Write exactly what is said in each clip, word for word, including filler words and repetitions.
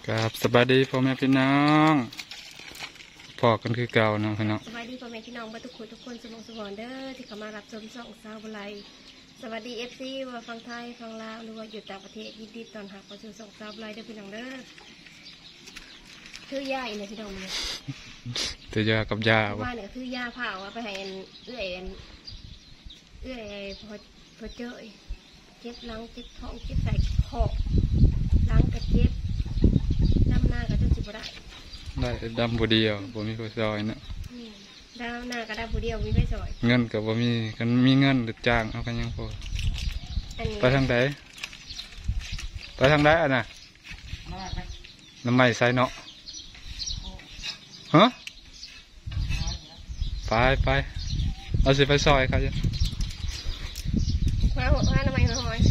ครับสบายดีพ่อแม่พี่น้องพอกันคือเก่านะพี่น้องสบายดีพ่อแม่พี่น้องบ้านทุกคนทุกคนสมองสมองเด้อที่เข้ามารับชมช่องสาวบุไรสวัสดีเอฟซีว่าฟังไทยฟังลาวหรือว่าอยู่ต่างประเทศยินดีตอนหักมาสู่ช่องสาวบุไรเด้อพี่น้องเด้อคือย่าอีกเลยพี่น้องเนี่ยตัวยากับยาว่าเนี่ยคือย่าเผาไปให้เอื้อยเอื้อยพอพอเจอเจ็บหลังเจ็บท้องเจ็บใส่คอหลังกระเจ็บดำหน้าก็จะจิบได้ได้ดำบุเดียวบ่มีผู้ซอยเนาะดำหน้าก็ดำบุเดียวมีไม่ซอยเงินกับบ่มีกันมีเงินหรือจ้างเอากันยังพอไปทางไหนไปทางไหนอ่ะน่ะน้ำไม้ใส่เนาะฮะไปไปเอาสิไปซอยครับมาหัวมาทำไมมาหอย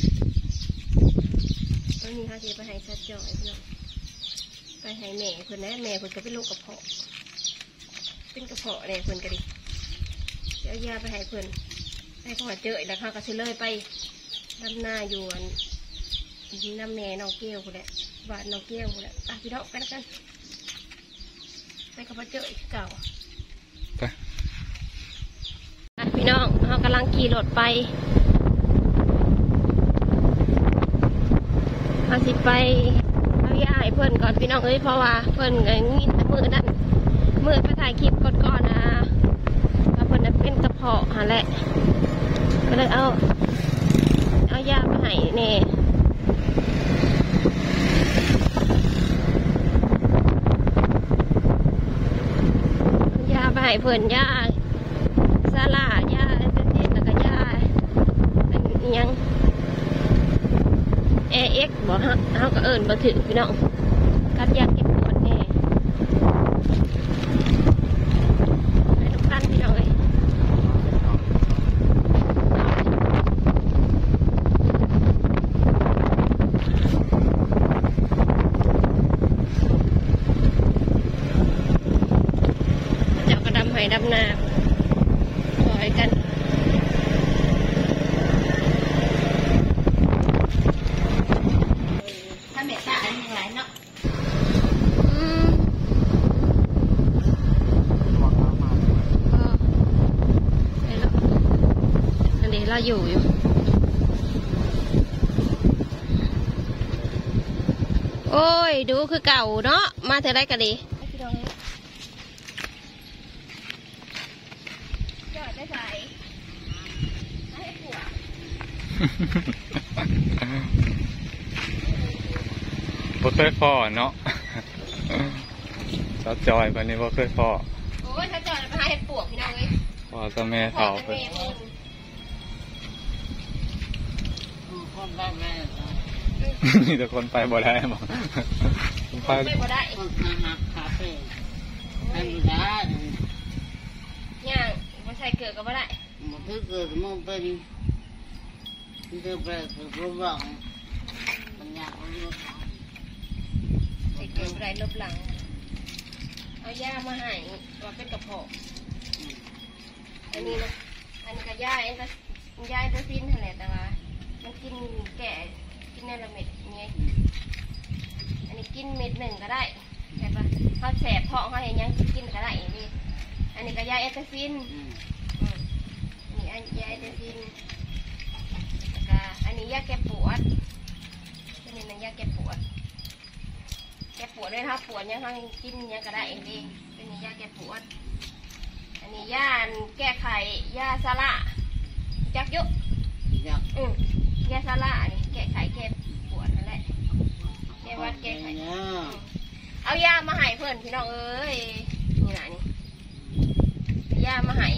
วันนี้เขาจะไปให้ชัดจ่อยพี่น้องไปให้แม่คนนะแม่คนก็เป็นโรคกระเพาะเป็นกระเพาะเนี่ยคนก็ดิเดี๋ยวยาไปให้คนให้พ่อเจอแล้วเขาก็เฉลยไปดำหน้าอยู่น้ำแม่น้องเกี้ยวคนแหละบาดน้องเกี้ยวคนแหละอ่ะพี่น้องไปแล้วกันไปกับพ่อเจออีกเก่าไปพี่น้องเขากำลังขี่รถไปมาสิไปเอาย่าให้เพื่อนก่อนพี่น้องเอ้ยเพราะว่าเพื่อนไงงี้มือนั่นมือไปถ่ายคลิปก่อนๆนะว่าเพื่อนนั้นเป็นกระเพาะหาแหละก็เลยเอาเอาย่ามาให้เน่ย่าไปให้เพื่อนย่าซาลาย่าเส้นๆแล้วก็ย่าเป็นยังเอเอ็กบอกฮะเขาก็เอิญมาถือพี่น้องกับยาเก็บปวดแน่ไปทุกท่านพี่น้องเลยเจ้ากระดำไหดำนาคอยกันเราอยู่อยู่โอ้ยดูคือเก่าเนาะมาเท่าไรกันดีจอดได้ใส่ให้ผัวบ่เคยพอเนาะสาวจอยวันนี้บ่เคยพอโอ้ยถ้าจอดไปให้ปวกพี่น้องเลยพอตัวแม่เฒ่าเพิ่นนี่แต่คนไปบ่ได้บอกไปบ่ได้คนมาคาเฟ่ไปบ่ได้ย่างมาใส่เกลือก็บ่ได้มันคือเกลือมันเป็นเกลือแปลกเกลือบ้างมันยากมันเยอะใส่เกลือบ่ได้ลบหลังเอาย่ามาให้ว่าเป็นกระเพาะอันนี้นะอันนี้ก็ย่าเอ็นก็ย่าตัวซิ้นเท่าไหร่แต่ว่ามันกินแก่กินในละเม็ดนี้อันนี้กินเม็ดหนึ่งก็ได้ใช่ปะเขาแสบท้องเขาเห็นยังกินก็ได้อย่างนี้อันนี้ก็ยาเอตาซินนี่อันยาเอตาซินก็อันนี้ยาแก้ปวดอันนี้มันยาแก้ปวดแก้ปวดด้วยถ้าปวดยังเขากินยังก็ได้เองดีอันนี้ยาแก้ปวดอันนี้ยาแก้ไขยาซาร่าจักยุอืมแก้ซาร่านี่แก้ไขแก้ปวดนั่นแหละแก้วัดแก้ไขเอายามาให้เพื่อนพี่น้องเอ้ยนี่นะนี่ยามาให้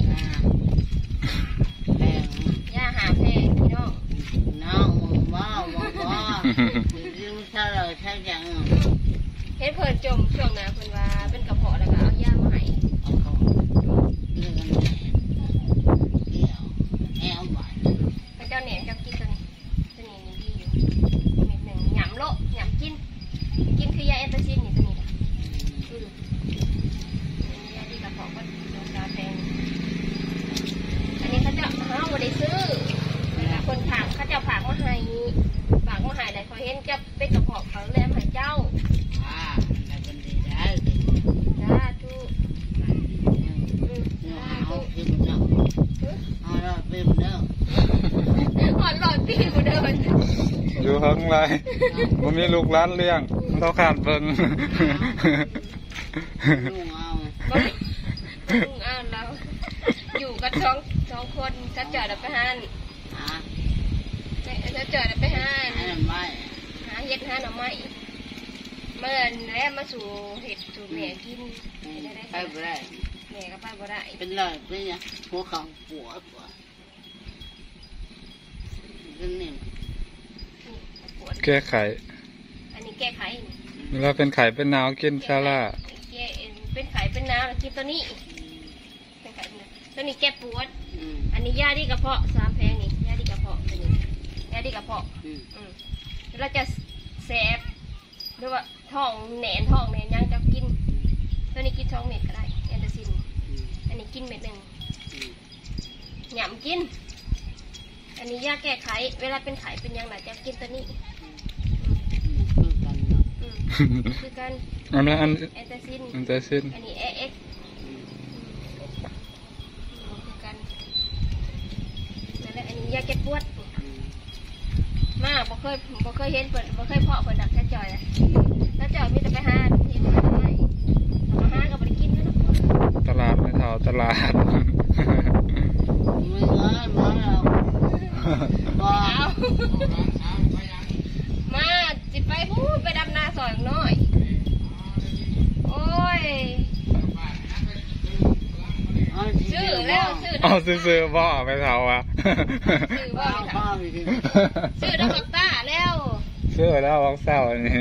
แพงยาหาแพงพี่น้องน้องมึงบ้าบ้าบ้ายืมเท่าไรเท่าจังเฮ็ดเพื่อนจมช่วงนั้นเพื่อนว่าเป็นกระเพาะแล้วก็เอายามาให้พระเจ้าเนี่ยเจ้ากินตัวนี้ตัวนี้นี่ดีอยู่เม็ดหนึ่งหยำโลหยำกินกินคือยาเอตาซินนี่ตัวนี้อือเป็นยาดีกระเพาะก็โดนยาแพงอันนี้เขาจะเขาไม่ได้ซื้อแต่คนฝากเขาจะฝากมาให้ฝากมาให้แต่พอเห็นจะเป็นกระเพาะเขาเลยมาให้เจ้าอ่าไรผมมีลูกร้านเลี้ยงเขาขาดเบิ่งลุงเอาบ่ลุงอ้าวเราอยู่กันสองสองคนจะจอดไปหาหาจะจอดไปหาหาหน่อไม้หาเห็ดหาหน่อไม้เมื่อแล้วมาสู่เห็ดสู่แม่กินไปบ่ได้แม่ก็ไปบ่ได้เป็นไรเป็นยังหัวเข่าปวดปวดเป็นนี่ปวดแก้ไขอันนี้แก้ไขเวลาเป็นไข่เป็นหนาวกินซาร่าแก้เป็นไข่เป็นน้ำกินตัวนี้เป็นไข่ตัวนี้แก้ปวดอืมอันนี้ยาดีกระเพาะสามแพงนี่ยาดีกระเพาะตัวนี้ยาดีกระเพาะอืมอืมแล้วเราจะแสบหรือว่าท้องแหนนท้องแหนนยังจะกินตัวนี้กินสองเม็ดก็ได้แอนเดอร์ซินอืมอันนี้กินเม็ดหนึ่งอืมหยำกิน อันนี้ยาแก้ไขเวลาเป็นไข้เป็นยังไงจะกินตัวนี้คือกันเนาะอืมคือกันอันนั้นอันแอนเดอร์ซินอันแต่สิ้นอันนี้เอเอ็กอืมคือกันนั่นแหละอันนี้ยาแก้ปวดอืมมาบ่เคยบ่เคยเห็นเปิดบ่เคยเพาะเปิดดักแค่จอยอะถ้าจอยมีแต่ไปหาเห็นมาได้ทำมาหาก็บ่ได้กินแล้วเนาะตลาดไม่เท่าตลาดไม่ง่ายมาแล้วบ่เอามาจิไปพูดไปดำนาซอยน้อย โอ้ยซื้อแล้วซื้อเอาซื้อๆบ่ไปเท่าอ่ะซื้อบ้าว่าบ้าไปดิซื้อดอกบักต้าแล้วซื้อแล้ววักเศร้าอันนี้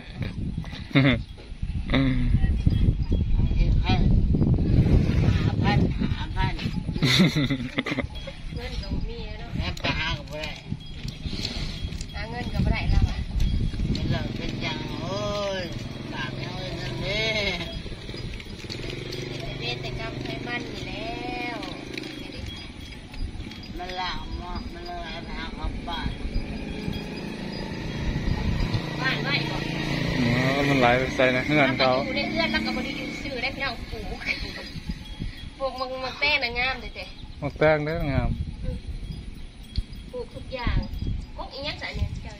ให้หาพันหาพันเงินก็มีแล้วเนาะแอบไปหาก็บ่ได้หาเงินก็บ่ได้แล้วอะเป็นเรื่องเป็นอย่างโอ้ยบาปเอาไว้นั่นเด้เวทแต่กรรมไทยมันนี่แล้วมันล่างมามันเลยหาขับบ้านบ้านไม่บอกอ๋อมันไหลไปใส่ในเฮือนเขาอยู่ในเฮือนแล้วก็บ่ได้อยู่ซื้อได้พี่น้องปลูกปลูกมึงมันแต้น่ะงามเด้อเด้มักแป้งเด้องามปลูกทุกอย่างกกอีหยังซะเนี่ยเจ้า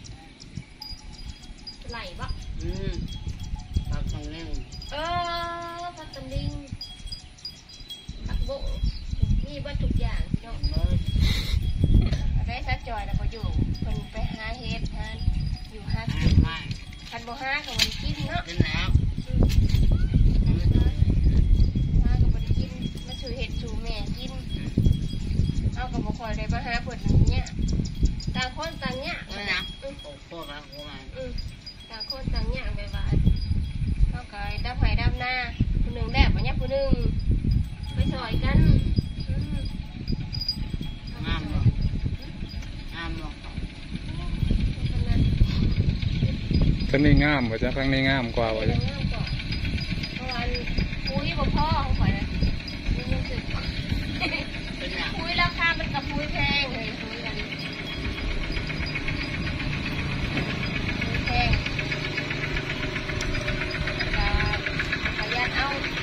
ไหลบ่อืมปากตรงนี้เออผักตำลิงผักบุ้งมีเบ่ทุกอย่างพี่น้องเมื่อได้ซะจอยแล้วบ่อยู่เพิ่นไปหาเฮ็ดหาอยู่หาหากินไม่คันบ่หาก็บ่ได้กินเนาะเป็นแล้วหาก็บ่ได้กินมาสู่เฮ็ดสู่แม่กินเอาก็บ่ค่อยได้มาหาเพิ่นเนี่ยต่างคนต่างยากนั่นนะโอ้โหรักกูมันอือต่างคนต่างยากแบบว่าเฮาก็ดับไห้ดับหน้าผู้หนึงแดบบ่ยามผู้หนึงไปซอยกันอืมงามหรอกงามหรอกทำงานทางนี้งามกว่าจ้ะทางนี้งามกว่าไปว่าเรื่จ้ะอยๆก่อนเพราะว่าปุ้ยบ่พ่อของข่อยนะมีเงินซื้อเป็นอย่างปุ้ยราคามันกับปุ้ยแพงเลยปุ้ยกันปุ้ยแพงก็ขยันเอา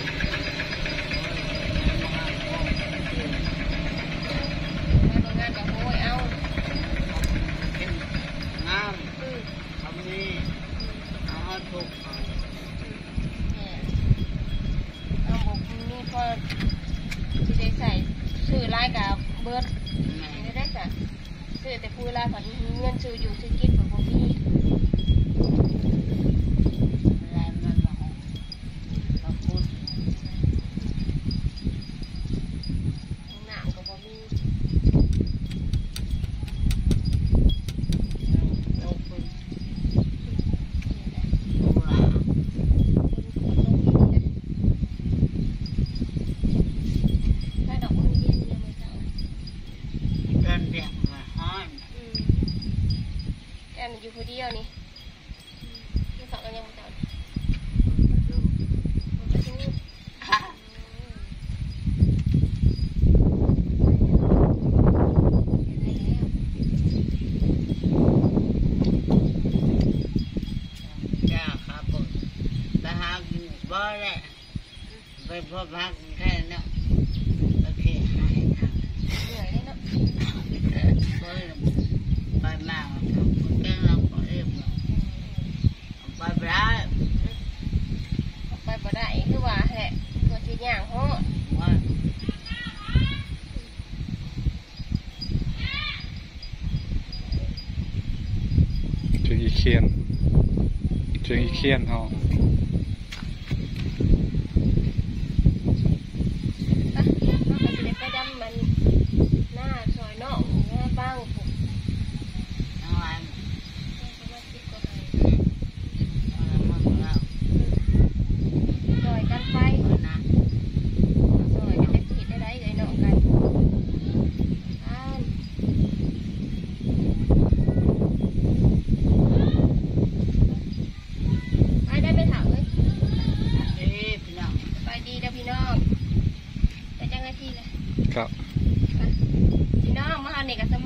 ไปโรงงานกับโอ้ยเอาเป็นงามอืมทำนี่เอาให้ถูกเอาเนี่ยเอาบอกนี่พอที่ได้ใส่ซื้อลายกับเบิร์ดแม่ไม่ได้จ้ะซื้อแต่ปุ้ยลายผ่อนเงินซื้ออยู่ซื้อกินแบบบ่มีอะไรมันหรอกเขาพูดหนาวกับบ่มีโอ้คุณโอ้ล่ะถ้าดอกมันเย็นเนี่ยมันจะเดินเรียกมาห้อนอืมแอนอยู่คนเดียวนี่นี่สองกันยังไม่เจอมันก็ชู้ค่ะได้แล้วจ้าครับผมไปหากินบ่ได้ไปพบพักแค่นั้นโอเคหายครับเหนื่อยเลยเนาะไปมาทำแกงเราไปสียงอีเคียนห้องอ่ะเราก็จะได้ไปดำมันหน้าซอยนอกหน้าบ้างผมทั้งวันประมาณสิบกว่าไร่เอาละมั่งแล้วซอยกันไปเอานะซอยกันได้ผิดได้ไรเลยเนาะกันอ่านไปได้ไปถามเลยเอ้ยพี่น้องไปดีเด้อพี่น้องแต่จังไงที่เลยครับพี่น้องมาหาเด็กกับส